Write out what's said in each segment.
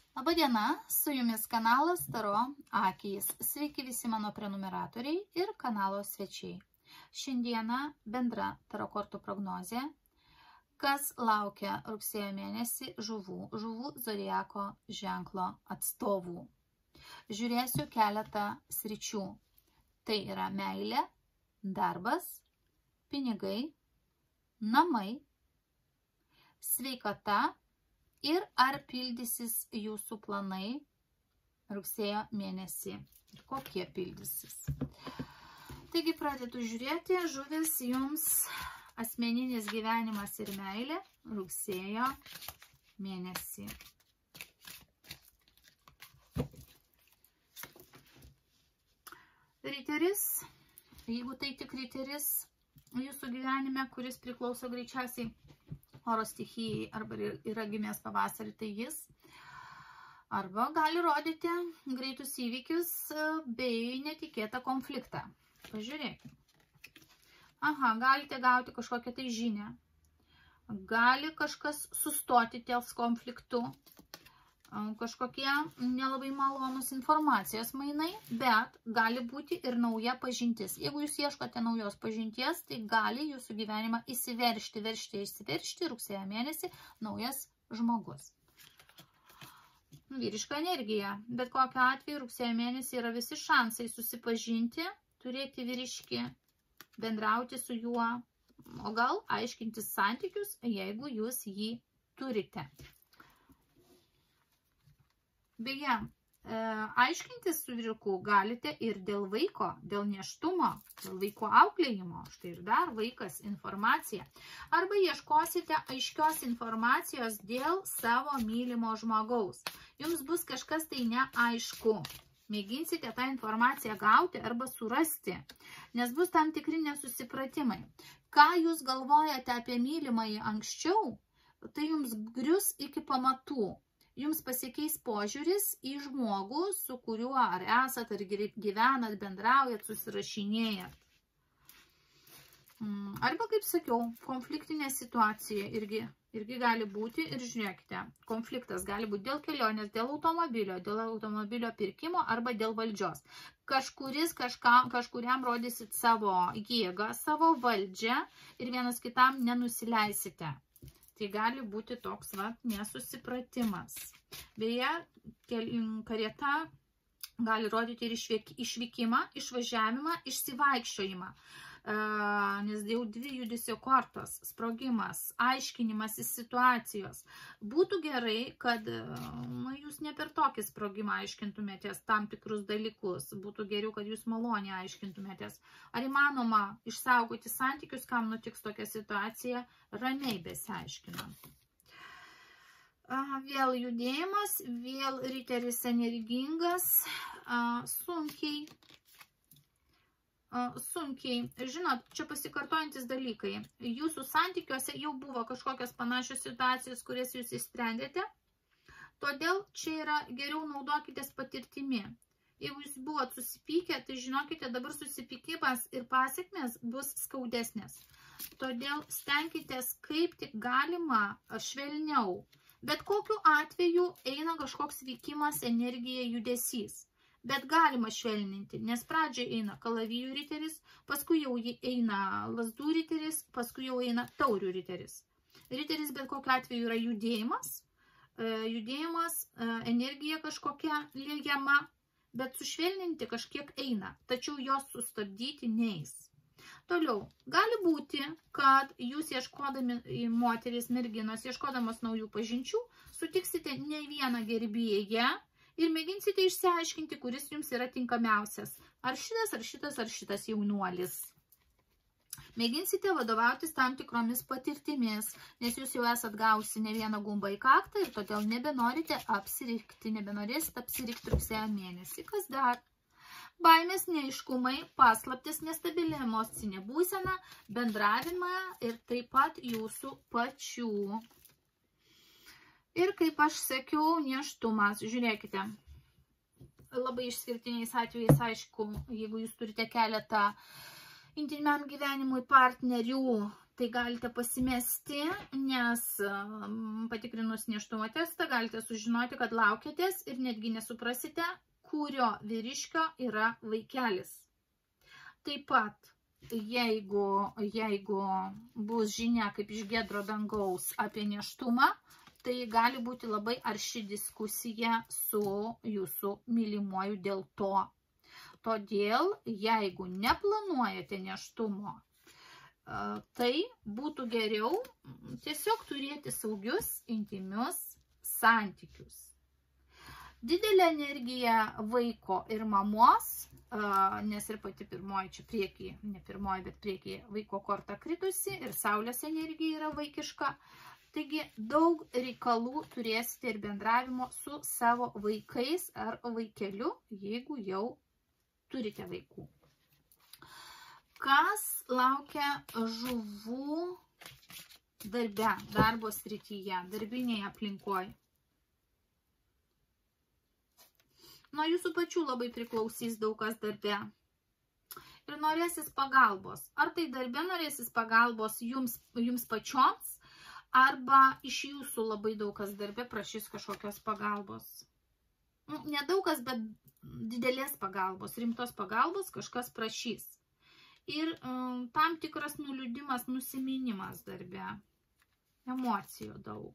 Labadiena, su jumis kanalas Taro Akys. Sveiki visi mano prenumeratoriai ir kanalo svečiai. Šiandieną bendra Taro kortų prognozė, kas laukia rugsėjo mėnesį žuvų zodiako ženklo atstovų. Žiūrėsiu keletą sričių. Tai yra meilė, darbas, pinigai, namai, sveikata ir ar pildysis jūsų planai rugsėjo mėnesį. Ir kokie pildysis. Taigi pradedu žiūrėti, žuvis jums asmeninis gyvenimas ir meilė rugsėjo mėnesį. Riteris, jeigu tai tik riteris jūsų gyvenime, kuris priklauso greičiausiai oro stichijai arba yra gimęs pavasarį, tai jis arba gali rodyti greitus įvykius bei netikėtą konfliktą. Pažiūrėkime. Aha, galite gauti kažkokią tai žinią. Gali kažkas sustoti ties konfliktu. Kažkokie nelabai malonus informacijos mainai, bet gali būti ir nauja pažintis. Jeigu jūs ieškote naujos pažinties, tai gali jūsų gyvenimą įsiveršti rugsėjo mėnesį naujas žmogus. Vyriška energija. Bet kokiu atveju rugsėjo mėnesį yra visi šansai susipažinti, turėti vyriškį, bendrauti su juo, o gal aiškintis santykius, jeigu jūs jį turite. Beje, aiškintis su vyriuku galite ir dėl vaiko, dėl nėštumo, dėl vaiko auklėjimo. Štai ir dar vaikas, informacija. Arba ieškosite aiškios informacijos dėl savo mylimo žmogaus. Jums bus kažkas tai neaišku. Mėginsite tą informaciją gauti arba surasti, nes bus tam tikri nesusipratimai. Ką jūs galvojate apie mylimąjį anksčiau, tai jums grius iki pamatų. Jums pasikeis požiūris į žmogų, su kuriuo ar esat, ar gyvenat, bendraujat, susirašinėjat. Arba, kaip sakiau, konfliktinė situacija irgi gali būti. Ir žiūrėkite, konfliktas gali būti dėl kelionės, dėl automobilio pirkimo arba dėl valdžios. Kažkuriam rodysit savo jėgą, savo valdžią ir vienas kitam nenusileisite. Tai gali būti toks nesusipratimas. Beje, karieta gali rodyti ir išvykimą, išvažiavimą, išsivaikščiojimą. Nes jau dvi judesio kortos, sprogimas, aiškinimasis situacijos. Būtų gerai, kad jūs ne per tokį sprogimą aiškintumėtės tam tikrus dalykus. Būtų geriau, kad jūs maloniai aiškintumėtės. Ar įmanoma išsaugoti santykius, kam nutiks tokia situacija, ramiai besiaiškinant. Vėl judėjimas, vėl riteris energingas, sunkiai, žinot, čia pasikartojantis dalykai. Jūsų santykiuose jau buvo kažkokios panašios situacijos, kurias jūs išsprendėte, todėl čia yra geriau naudokitės patirtimi. Jeigu jūs buvot susipykę, tai žinokite, dabar susipykimas ir pasiekmės bus skaudesnės. Todėl stenkitės kaip tik galima švelniau. Bet kokiu atveju eina kažkoks vykimas, energija, judesys. Bet galima švelninti, nes pradžiai eina kalavijų riteris, paskui jau eina lazdų riteris, paskui jau eina taurių riteris. Riteris bet kokiu atveju yra judėjimas, energija kažkokia liejama, bet sušvelninti kažkiek eina, tačiau jos sustabdyti neis. Toliau, gali būti, kad jūs ieškodami moteris, merginos, ieškodamos naujų pažinčių, sutiksite ne vieną gerbėją ir mėginsite išsiaiškinti, kuris jums yra tinkamiausias. Ar šitas jaunuolis. Mėginsite vadovautis tam tikromis patirtimis, nes jūs jau esat gausi ne vieną gumbą į kaktą ir todėl nebenorėsite apsirikti rugsėjo mėnesį. Kas dar? Baimės, neaiškumai, paslaptis, nestabili emocinė būsena, bendravimą ir taip pat jūsų pačių. Ir kaip aš sakiau, nėštumas. Žiūrėkite, labai išskirtiniais atvejais, aišku, jeigu jūs turite keletą intymiam gyvenimui partnerių, tai galite pasimesti, nes patikrinus nėštumo testą galite sužinoti, kad laukiatės ir netgi nesuprasite, kurio vyriškio yra vaikelis. Taip pat, jeigu bus žinia kaip iš giedro dangaus apie nėštumą, tai gali būti labai arši diskusija su jūsų mylimuoju dėl to. Todėl, jeigu neplanuojate nėštumo, tai būtų geriau tiesiog turėti saugius, intimius santykius. Didelė energija vaiko ir mamos, nes ir pati pirmoji čia priekyje, ne pirmoji, bet priekyje vaiko korta kritusi ir saulės energija yra vaikiška. Taigi daug reikalų turėsite ir bendravimo su savo vaikais ar vaikeliu, jeigu jau turite vaikų. Kas laukia žuvų darbe, darbo srityje, darbinėje aplinkoje? Nuo jūsų pačių labai priklausys daug kas darbe. Ir norėsis pagalbos. Ar tai darbe norėsis pagalbos jums pačioms, arba iš jūsų labai daug kas darbe prašys kažkokios pagalbos. Nedaug kas, bet didelės pagalbos, rimtos pagalbos kažkas prašys. Ir tam tikras nuliūdimas, nusiminimas darbe. Emocijų daug.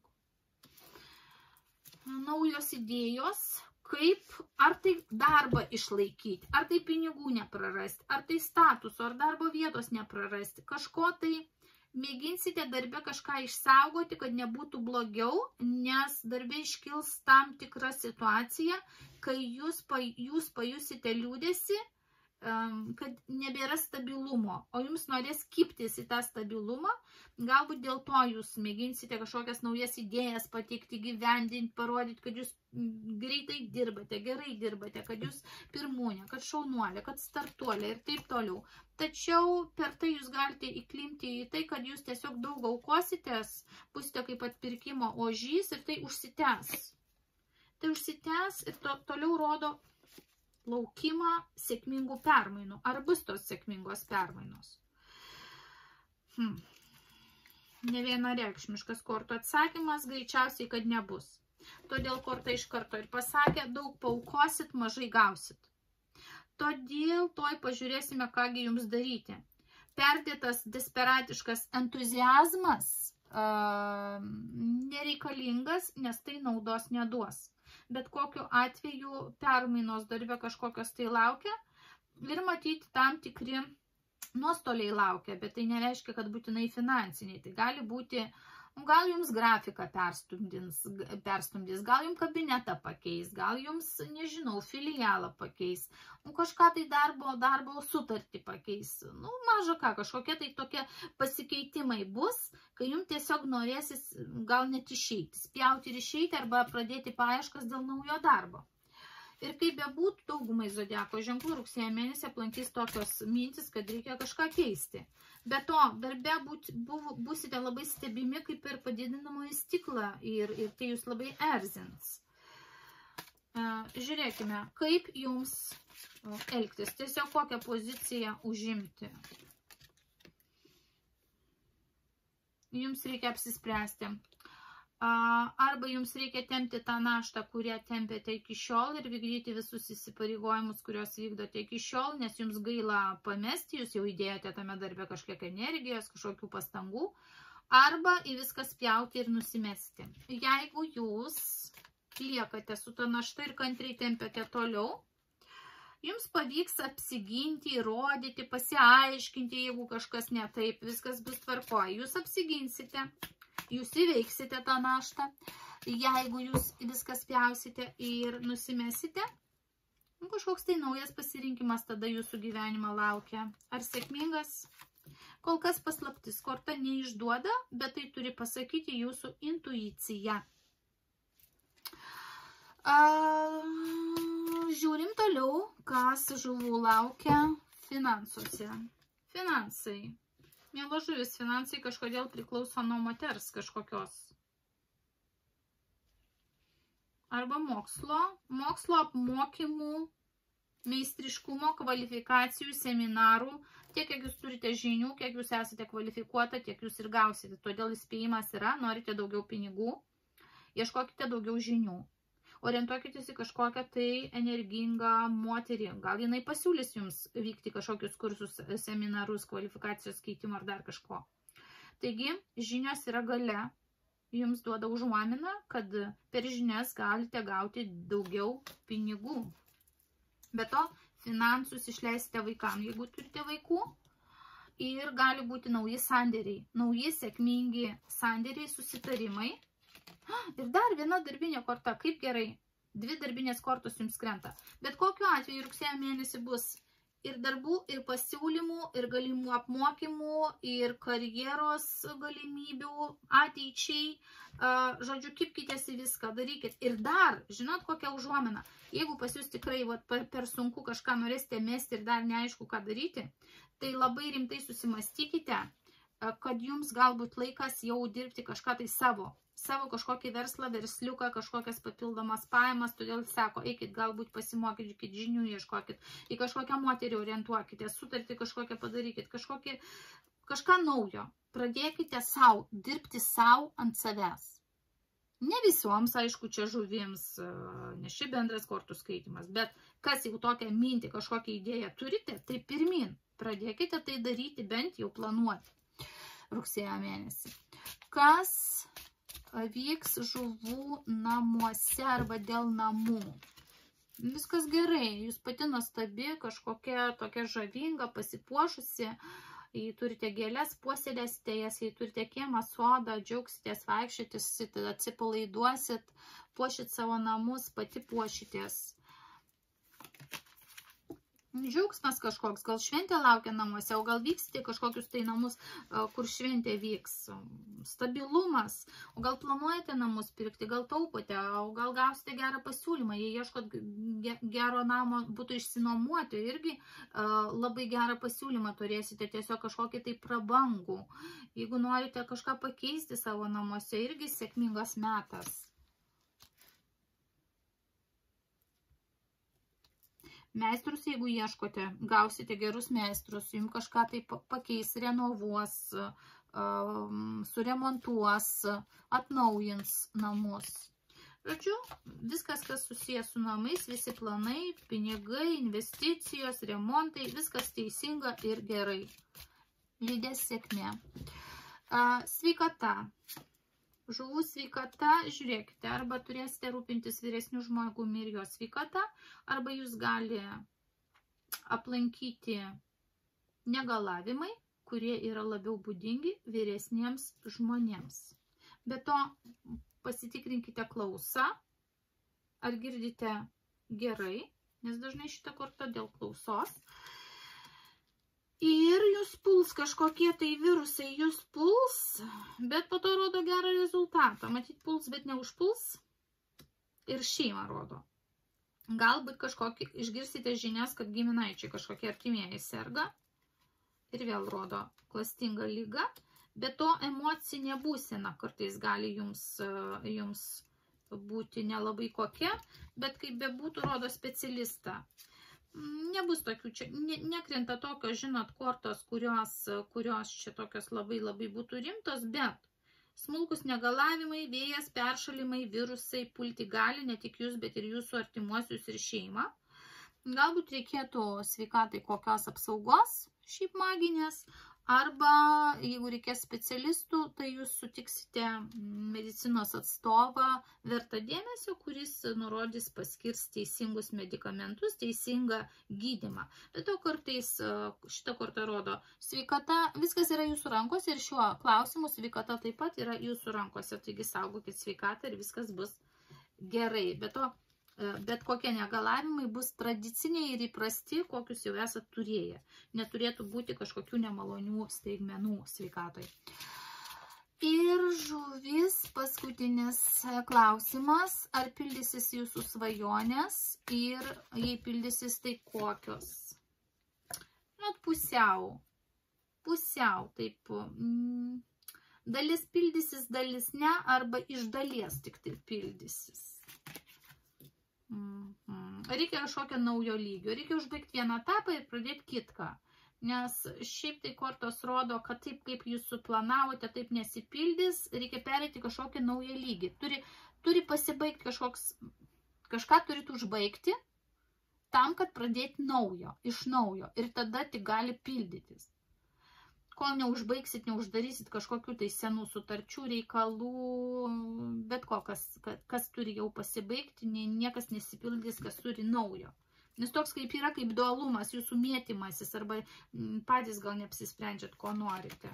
Naujos idėjos, kaip, ar tai darbą išlaikyti, ar tai pinigų neprarasti, ar tai statuso, ar darbo vietos neprarasti. Kažko tai mėginsite darbe kažką išsaugoti, kad nebūtų blogiau, nes darbe iškils tam tikra situacija, kai jūs pajusite liūdesį, kad nebėra stabilumo, o jums norės kibtis į tą stabilumą. Galbūt dėl to jūs mėginsite kažkokias naujas idėjas pateikti, gyvendinti, parodyti, kad jūs greitai dirbate, gerai dirbate, kad jūs pirmūnė, kad šaunuolė, kad startuolė ir taip toliau. Tačiau per tai jūs galite įklimti į tai, kad jūs tiesiog daug aukositės, būsite kaip atpirkimo ožys ir tai užsitęs. Tai užsitęs ir toliau rodo laukimą sėkmingų permainų. Ar bus tos sėkmingos permainos? Nevienareikšmiškas kortų atsakymas, greičiausiai, kad nebus. Todėl korta iš karto ir pasakė, daug paukosit, mažai gausit. Todėl toj pažiūrėsime, kągi jums daryti. Perdėtas desperatiškas entuziazmas nereikalingas, nes tai naudos neduos. Bet kokiu atveju permainos darbe kažkokios tai laukia ir matyti tam tikri nuostoliai laukia, bet tai nereiškia, kad būtinai finansiniai. Tai gali būti, gal jums grafiką perstumdys, gal jums kabinetą pakeis, gal jums, nežinau, filialą pakeis, kažką tai darbo sutartį pakeis. Maža ką, kažkokie tai tokie pasikeitimai bus, kai jums tiesiog norėsis gal net išeiti, spjauti ir išeiti arba pradėti paieškas dėl naujo darbo. Ir kaip bebūtų, daugumai zodiako ženklų rugsėjo mėnesį aplankys tokios mintis, kad reikia kažką keisti. Be to, darbe būsite labai stebimi kaip ir padidinamoji stiklą ir tai jūs labai erzins. Žiūrėkime, kaip jums elgtis, tiesiog kokią poziciją užimti. Jums reikia apsispręsti. Arba jums reikia tempti tą naštą, kurią tempėte iki šiol ir vykdyti visus įsipareigojimus, kuriuos vykdote iki šiol, nes jums gaila pamesti, jūs jau įdėjote tame darbe kažkiek energijos, kažkokių pastangų, arba į viską spjauti ir nusimesti. Jeigu jūs liekate su ta našta ir kantriai tempėte toliau, jums pavyks apsiginti, įrodyti, pasiaiškinti, jeigu kažkas ne taip, viskas bus tvarkoje. Jūs apsiginsite. Jūs įveiksite tą naštą, jeigu jūs viską spjausite ir nusimesite, kažkoks tai naujas pasirinkimas tada jūsų gyvenimą laukia. Ar sėkmingas? Kol kas paslaptis, korta neišduoda, bet tai turi pasakyti jūsų intuicija. Žiūrim toliau, kas žuvų laukia finansuose. Finansai. Miela žuvis, finansai kažkodėl priklauso nuo moters kažkokios. Arba mokslo apmokymų meistriškumo, kvalifikacijų, seminarų, tiek, kiek jūs turite žinių, kiek jūs esate kvalifikuota, tiek jūs ir gausite. Todėl įspėjimas yra, norite daugiau pinigų, ieškokite daugiau žinių. Orientuokitės į kažkokią tai energingą moterį. Gal jinai pasiūlys jums vykti kažkokius kursus, seminarus, kvalifikacijos keitimo ar dar kažko. Taigi, žinios yra galia. Jums duoda užuominą, kad per žinias galite gauti daugiau pinigų. Be to, finansus išleisite vaikam, jeigu turite vaikų. Ir gali būti nauji sandėriai. Nauji sėkmingi sandėriai, susitarimai. Ir dar viena darbinė korta. Kaip gerai. 2 darbinės kortos jums krenta. Bet kokiu atveju rugsėjo mėnesį bus ir darbų, ir pasiūlymų, ir galimų apmokymų, ir karjeros galimybių ateičiai. Žodžiu, kipkitės į viską, darykit. Ir dar, žinot, kokią užuominą. Jeigu pas jūs tikrai per sunku kažką norėsite mesti ir dar neaišku, ką daryti, tai labai rimtai susimastykite, kad jums galbūt laikas jau dirbti kažką tai savo kažkokį verslą, versliuką, kažkokias papildomas pajamas, todėl sako, eikit, galbūt pasimokykit žinių, ieškokit, į kažkokią moterį orientuokite, sutartį kažkokią padarykit, kažką naujo. Pradėkite savo, dirbti savo ant savęs. Ne visoms, aišku, čia žuvims, ne ši bendras kortų skaitimas, bet kas jau tokią mintį, kažkokią idėją turite, tai pirmin, pradėkite tai daryti, bent jau planuoti rugsėjo mėnesį. Kas vyks žuvų namuose arba dėl namų? Viskas gerai, jūs pati nuostabi, kažkokia tokia žavinga, pasipuošusi, jei turite gėlės, puoselėsite jas, jei turite kiemą, sodą, džiaugsitės, vaikščiotis, atsipalaiduosit, puošit savo namus, pati puošitės. Džiaugsmas kažkoks, gal šventė laukia namuose, o gal vyksite kažkokius tai namus, kur šventė vyks. Stabilumas, o gal planuojate namus pirkti, gal taupote, o gal gausite gerą pasiūlymą, jei ieškot gero namo, būtų išsinuomuoti, irgi labai gerą pasiūlymą turėsite, tiesiog kažkokį tai prabangų. Jeigu norite kažką pakeisti savo namuose, irgi sėkmingas metas. Meistrus, jeigu ieškote, gausite gerus meistrus, jums kažką tai pakeis, renovuos, suremontuos, atnaujins namus. Žodžiu, viskas, kas susijęs su namais, visi planai, pinigai, investicijos, remontai, viskas teisinga ir gerai. Lydės sėkmė. Sveikata. Žuvų sveikata, žiūrėkite, arba turėsite rūpintis vyresnių žmogumi ir jo sveikata, arba jūs gali aplankyti negalavimai, kurie yra labiau būdingi vyresniems žmonėms. Be to, pasitikrinkite klausą, ar girdite gerai, nes dažnai šitą kortą dėl klausos. Ir jūs puls kažkokie tai virusai, jūs puls, bet po to rodo gerą rezultatą. Matyt, puls, bet neužpuls. Ir šeimą rodo. Galbūt kažkokį išgirsite žinias, kad giminaičiai kažkokie artimieji serga. Ir vėl rodo klastingą lygą. Bet to emocinė būsena kartais gali jums būti nelabai kokia, bet kaip bebūtų rodo specialistą. Nebus tokių, čia nekrenta tokios, žinot, kortos, kurios čia tokios labai būtų rimtos, bet smulkus negalavimai, vėjas, peršalimai, virusai pulti gali ne tik jūs, bet ir jūsų artimuosius ir šeimą. Galbūt reikėtų sveikatai kokios apsaugos, šiaip maginės, arba jeigu reikės specialistų, tai jūs sutiksite medicinos atstovą vertą dėmesio, kuris nurodys, paskirs teisingus medikamentus, teisingą gydymą. Bet to kartais šitą kortą rodo sveikata, viskas yra jūsų rankose ir šiuo klausimu sveikata taip pat yra jūsų rankose, taigi saugokit sveikatą ir viskas bus gerai. Bet kokie negalavimai bus tradiciniai ir įprasti, kokius jau esat turėję. Neturėtų būti kažkokių nemalonių staigmenų sveikatoj. Ir žuvis, paskutinis klausimas, ar pildysis jūsų svajonės ir jei pildysis, tai kokios? Pusiau, taip, dalis pildysis, dalis ne, arba iš dalies tik tai pildysis. reikia kažkokio naujo lygio. Reikia užbaigti vieną etapą ir pradėti kitką. Nes šiaip tai kortos rodo, kad taip, kaip jūs suplanavote, taip nesipildys, reikia perėti kažkokį naują lygį. Turi pasibaigti kažką turit užbaigti, tam, kad pradėti naujo, iš naujo. Ir tada tik gali pildytis. Kol neužbaigsit, neuždarysit kažkokių tai senų sutarčių, reikalų, bet ko, kas turi jau pasibaigti, niekas nesipildys, kas turi naujo. Nes toks kaip yra, kaip dualumas, jūsų mėtymasis, arba patys gal neapsisprendžiat, ko norite.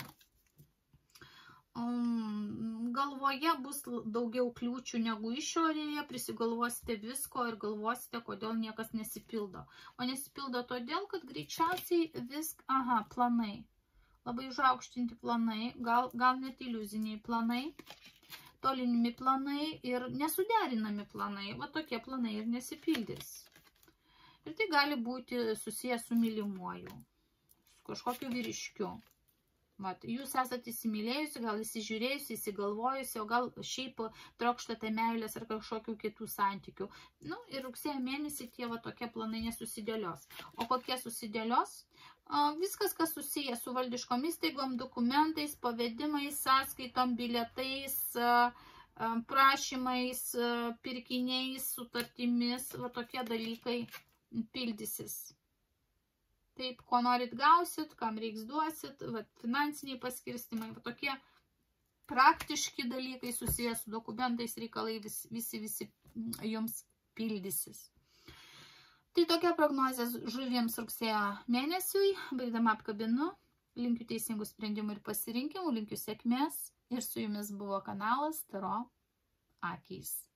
Galvoje bus daugiau kliūčių negu išorėje, prisigalvosite visko ir galvosite, kodėl niekas nesipildo. O nesipildo todėl, kad greičiausiai planai. Labai užaukštinti planai, gal net iliuziniai planai, tolinimi planai ir nesuderinami planai. Va tokie planai ir nesipildys. Ir tai gali būti susijęs su mylimuoju, su kažkokiu vyriškiu. Vat, jūs esate įsimylėjusi, gal įsižiūrėjusi, įsigalvojusi, o gal šiaip trokštate meilės ar kažkokių kitų santykių. Ir rugsėjo mėnesį tie tokie planai nesusidėlios. O kokie susidėlios? Viskas, kas susiję su valdiškom įstaigom, dokumentais, pavedimais, sąskaitom, bilietais, prašymais, pirkiniais, sutartimis, va tokie dalykai pildysis. Taip, ko norit gausit, kam reiks duosit, finansiniai paskirstimai, tokie praktiški dalykai susijęs su dokumentais, reikalai visi jums pildysis. Tai tokia prognozė žuvims rugsėjo mėnesiui. Baigdama apkabinu, linkiu teisingų sprendimų ir pasirinkimų, linkiu sėkmės ir su jumis buvo kanalas Taro Akys.